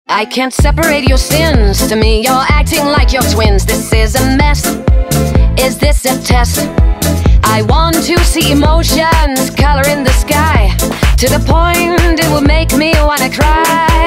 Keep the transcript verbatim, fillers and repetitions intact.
I can't separate your sins. To me, you're acting like you're twins. This is a mess. Is this a test? I want to see emotions color in the sky, to the point it will make me wanna cry.